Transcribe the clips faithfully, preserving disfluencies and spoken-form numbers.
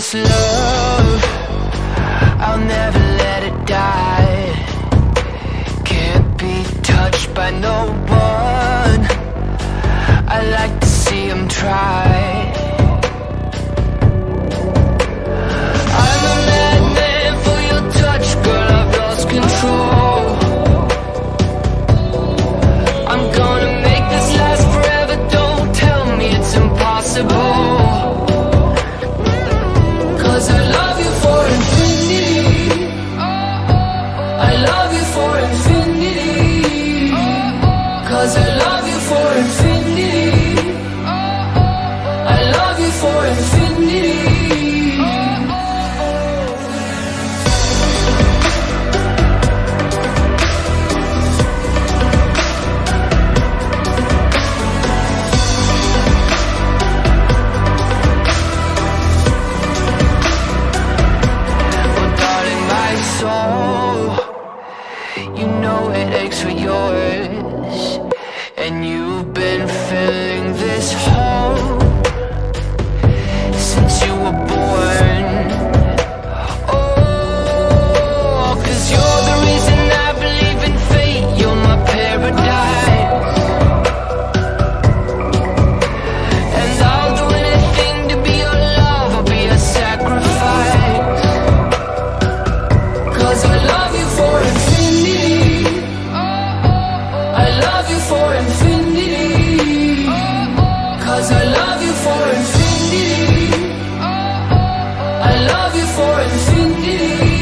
this love, I'll never let it die. Can't be touched by no one, I like to see them try. I'm a madman for your touch, girl, I've lost control. I'm gonna make this last forever, don't tell me it's impossible. Cause I love you for infinity, I love you for infinity. Cause I love you for infinity, I love you for infinity. You know it aches for yours, and you've been filling this hole since you were born. Oh, cause you're the reason I believe in fate, you're my paradise. And I'll do anything to be your love, I'll be a sacrifice. Cause I love you for infinity, I love you for infinity. Cause I love you for infinity, I love you for infinity.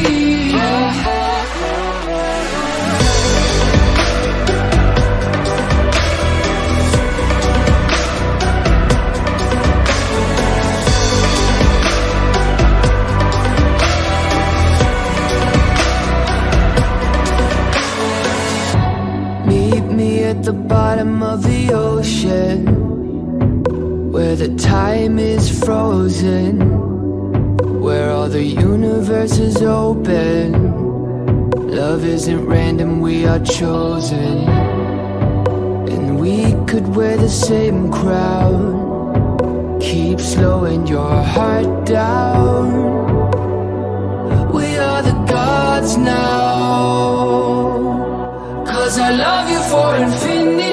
Meet me at the bottom of the ocean, where the time is frozen, where all the universe is open. Love isn't random, we are chosen. And we could wear the same crown, keep slowing your heart down. We are the gods now. Cause I love you for infinity,